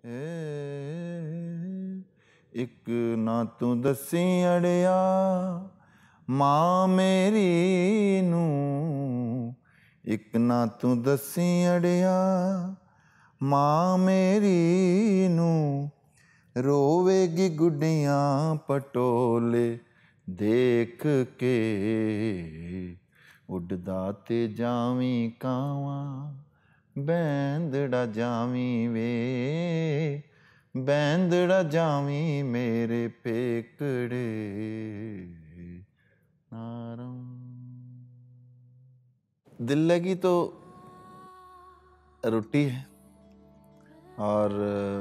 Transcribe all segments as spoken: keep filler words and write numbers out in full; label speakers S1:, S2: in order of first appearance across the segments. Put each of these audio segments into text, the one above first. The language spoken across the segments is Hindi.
S1: एक ना तू दसी अड़िया मां मेरी नू, एक ना तू दसी अड़िया मां मेरी नू, रोवेगी गुड्डियां पटोले देख के, उड़दा ते जावी कावा बैंदड़ा जावी वे, बैंदड़ा जावी मेरे पेकड़े नारम। दिल लगी तो रोटी है और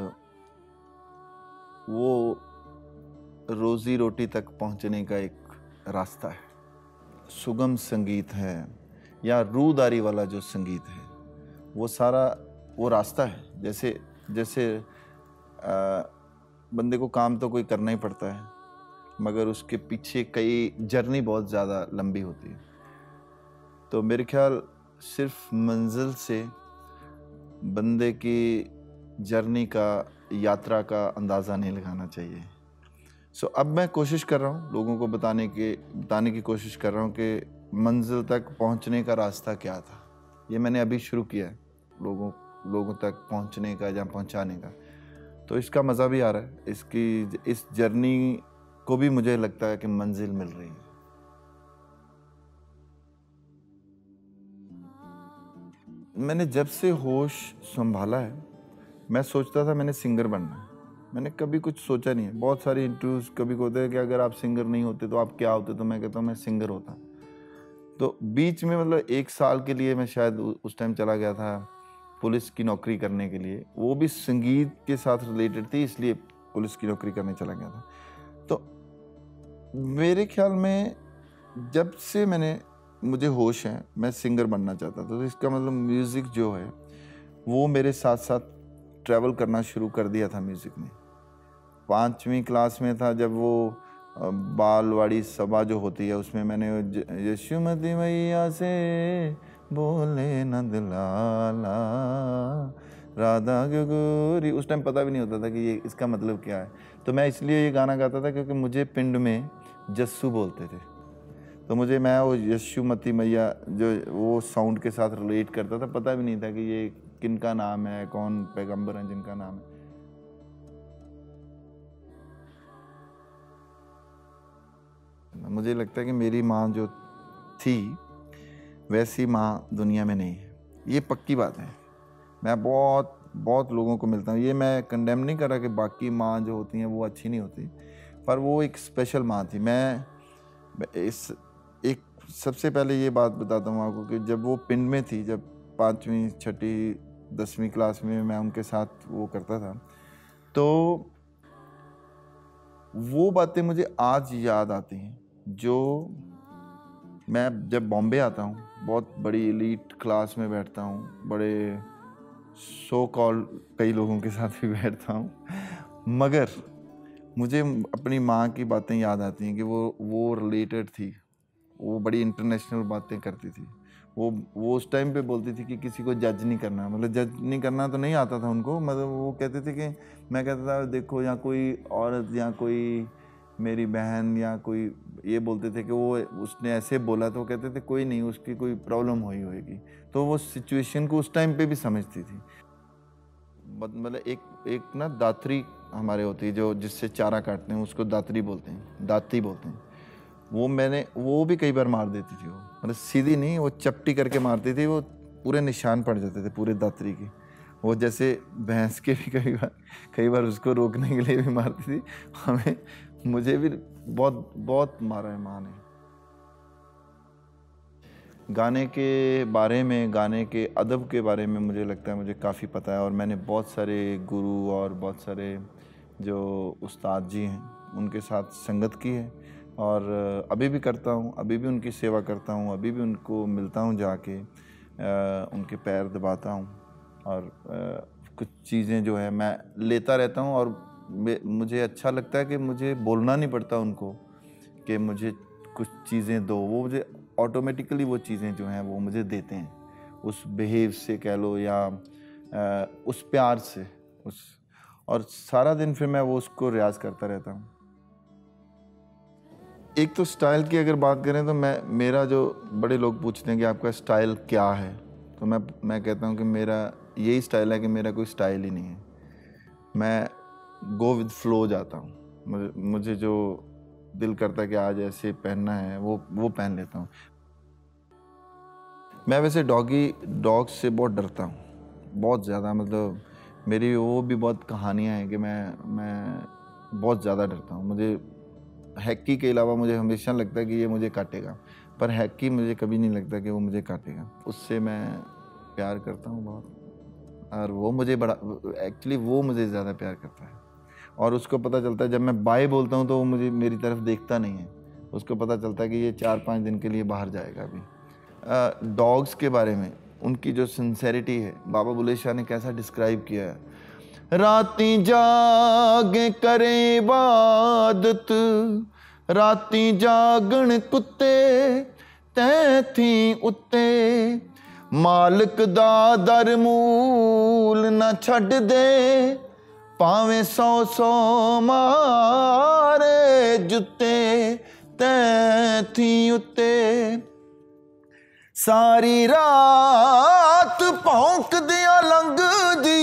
S1: वो रोजी रोटी तक पहुंचने का एक रास्ता है। सुगम संगीत है या रूदारी वाला जो संगीत है वो सारा वो रास्ता है। जैसे जैसे आ, बंदे को काम तो कोई करना ही पड़ता है मगर उसके पीछे कई जर्नी बहुत ज़्यादा लंबी होती है। तो मेरे ख्याल सिर्फ मंजिल से बंदे की जर्नी का यात्रा का अंदाज़ा नहीं लगाना चाहिए। सो so, अब मैं कोशिश कर रहा हूँ लोगों को बताने के बताने की कोशिश कर रहा हूँ कि मंजिल तक पहुँचने का रास्ता क्या था। ये मैंने अभी शुरू किया है लोगों लोगों तक पहुँचने का या पहुँचाने का, तो इसका मज़ा भी आ रहा है। इसकी इस जर्नी को भी मुझे लगता है कि मंजिल मिल रही है। मैंने जब से होश संभाला है मैं सोचता था मैंने सिंगर बनना है। मैंने कभी कुछ सोचा नहीं है। बहुत सारे इंटरव्यूज़ कभी होते हैं कि अगर आप सिंगर नहीं होते तो आप क्या होते, तो मैं कहता हूँ मैं सिंगर होता। तो बीच में मतलब एक साल के लिए मैं शायद उस टाइम चला गया था पुलिस की नौकरी करने के लिए, वो भी संगीत के साथ रिलेटेड थी इसलिए पुलिस की नौकरी करने चला गया था। तो मेरे ख्याल में जब से मैंने मुझे होश है मैं सिंगर बनना चाहता था। तो इसका मतलब म्यूज़िक जो है वो मेरे साथ साथ ट्रैवल करना शुरू कर दिया था म्यूज़िक ने। पाँचवीं क्लास में था जब वो बालवाड़ी सभा जो होती है उसमें मैंने यशुमती मैया से बोले नंद लाला राधा गोरी, उस टाइम पता भी नहीं होता था कि ये इसका मतलब क्या है। तो मैं इसलिए ये गाना गाता था क्योंकि मुझे पिंड में जस्सू बोलते थे, तो मुझे मैं वो यशुमती मैया जो वो साउंड के साथ रिलेट करता था। पता भी नहीं था कि ये किनका नाम है, कौन पैगंबर हैं जिनका नाम है। मुझे लगता है कि मेरी माँ जो थी वैसी माँ दुनिया में नहीं है, ये पक्की बात है। मैं बहुत बहुत लोगों को मिलता हूँ, ये मैं कंडेम नहीं कर रहा कि बाकी माँ जो होती हैं वो अच्छी नहीं होती, पर वो एक स्पेशल माँ थी। मैं इस एक सबसे पहले ये बात बताता हूँ आपको कि जब वो पिंड में थी, जब पाँचवीं छठी दसवीं क्लास में मैं उनके साथ वो करता था, तो वो बातें मुझे आज याद आती हैं। जो मैं जब बॉम्बे आता हूँ बहुत बड़ी एलीट क्लास में बैठता हूँ, बड़े सो कॉल कई लोगों के साथ भी बैठता हूँ, मगर मुझे अपनी माँ की बातें याद आती हैं कि वो वो रिलेटेड थी, वो बड़ी इंटरनेशनल बातें करती थी। वो वो उस टाइम पे बोलती थी कि किसी को जज नहीं करना, मतलब जज नहीं करना तो नहीं आता था उनको, मतलब वो कहते थे कि मैं कहता था देखो यहाँ कोई औरत या कोई मेरी बहन या कोई ये बोलते थे कि वो उसने ऐसे बोला, तो कहते थे कोई नहीं, उसकी कोई प्रॉब्लम हुई होगी। तो वो सिचुएशन को उस टाइम पे भी समझती थी। मतलब एक एक ना दात्री हमारे होती है जो जिससे चारा काटते हैं, उसको दात्री बोलते हैं, दाती बोलते हैं। वो मैंने वो भी कई बार मार देती थी। वो मतलब सीधी नहीं, वो चपटी करके मारती थी, वो पूरे निशान पड़ जाते थे पूरे दात्री के। वो जैसे भैंस के भी कई बार कई बार उसको रोकने के लिए भी मारती थी। हमें मुझे भी बहुत बहुत मारा है माँ ने। गाने के बारे में, गाने के अदब के बारे में मुझे लगता है मुझे काफ़ी पता है, और मैंने बहुत सारे गुरु और बहुत सारे जो उस्ताद जी हैं उनके साथ संगत की है, और अभी भी करता हूँ, अभी भी उनकी सेवा करता हूँ, अभी भी उनको मिलता हूँ जाके, उनके पैर दबाता हूँ, और कुछ चीज़ें जो है मैं लेता रहता हूँ। और मुझे अच्छा लगता है कि मुझे बोलना नहीं पड़ता उनको कि मुझे कुछ चीज़ें दो, वो मुझे ऑटोमेटिकली वो चीज़ें जो हैं वो मुझे देते हैं, उस बिहेव से कह लो या उस प्यार से, उस और सारा दिन फिर मैं वो उसको रियाज करता रहता हूँ। एक तो स्टाइल की अगर बात करें तो मैं मेरा जो बड़े लोग पूछते हैं कि आपका स्टाइल क्या है, तो मैं मैं कहता हूँ कि मेरा यही स्टाइल है कि मेरा कोई स्टाइल ही नहीं है। मैं गो विद फ्लो जाता हूँ। मुझे मुझे जो दिल करता है कि आज ऐसे पहनना है वो वो पहन लेता हूँ। मैं वैसे डॉगी डॉग से बहुत डरता हूँ, बहुत ज़्यादा। मतलब मेरी वो भी बहुत कहानियाँ हैं कि मैं मैं बहुत ज़्यादा डरता हूँ। मुझे हैक्की के अलावा मुझे हमेशा लगता है कि ये मुझे काटेगा, पर हैक्की मुझे कभी नहीं लगता कि वो मुझे काटेगा। उससे मैं प्यार करता हूँ बहुत, और वो मुझे बड़ा एक्चुअली वो मुझे ज़्यादा प्यार करता है। और उसको पता चलता है जब मैं बाय बोलता हूँ तो वो मुझे मेरी तरफ देखता नहीं है। उसको पता चलता है कि ये चार पाँच दिन के लिए बाहर जाएगा अभी। डॉग्स के बारे में उनकी जो सिंसेरिटी है, बाबा बुल्ले शाह ने कैसा डिस्क्राइब किया है। राती जागे करे इबादत, राती जागण कुत्ते तैथी उत्ते, मालिक दा दर मूल न छड्ड दे, भावें सौ सौ मारे जुत्ते तैथी उत्ते। सारी रात भौंक दिया लंघदी,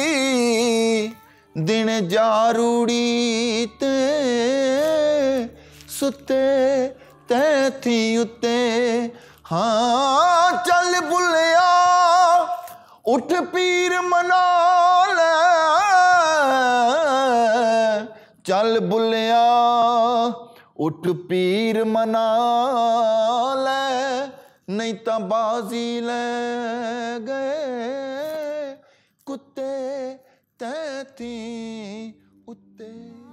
S1: दिन जारूड़ी ते सुते तैथी उत्ते। हाँ चल बुलिया उठ पीर मना ले, चल बुलिया उठ पीर मना ले, नहीं तो बाजी ले गए कुत्ते तैथी उत्ते।